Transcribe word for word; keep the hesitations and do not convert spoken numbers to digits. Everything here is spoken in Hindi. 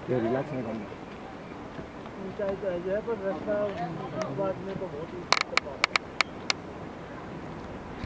रिलैक्स नहीं करना ऊंचाई तो है जो है पर रास्ता बाद में तो बहुत